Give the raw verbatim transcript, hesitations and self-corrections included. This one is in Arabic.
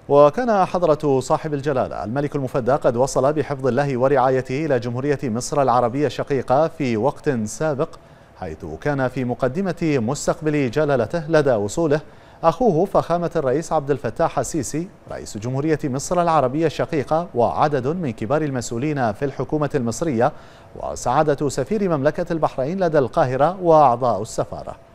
وكان حضرة صاحب الجلالة الملك المفدى قد وصل بحفظ الله ورعايته إلى جمهورية مصر العربية الشقيقة في وقت سابق، حيث كان في مقدمة مستقبل جلالته لدى وصوله أخوه فخامة الرئيس عبد الفتاح السيسي رئيس جمهورية مصر العربية الشقيقة وعدد من كبار المسؤولين في الحكومة المصرية وسعادة سفير مملكة البحرين لدى القاهرة وأعضاء السفارة.